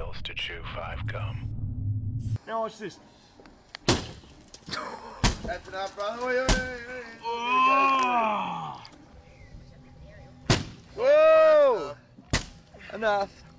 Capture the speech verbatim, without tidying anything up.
pills to chew five gum. Now watch this. That's enough, brother. Wait, wait, wait, wait. Oh! Whoa! Enough.